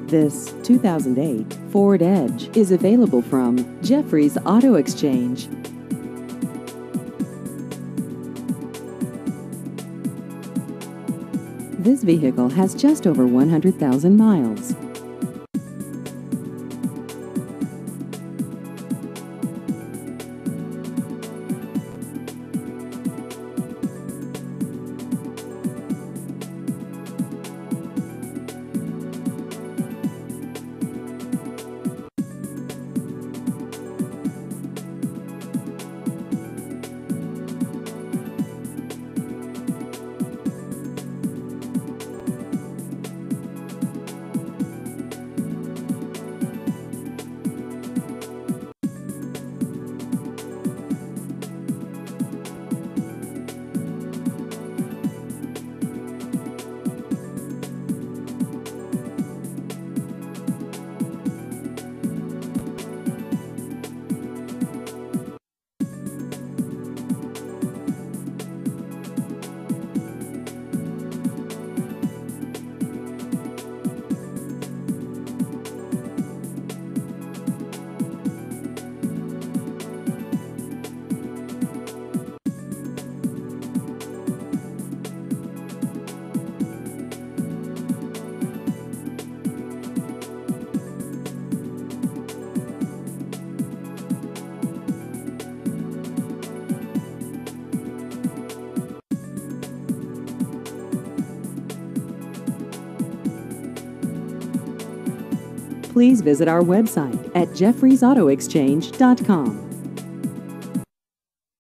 This 2008 Ford Edge is available from Jeffrey's Auto Exchange. This vehicle has just over 100,000 miles. Please visit our website at jeffreysautoexchange.com.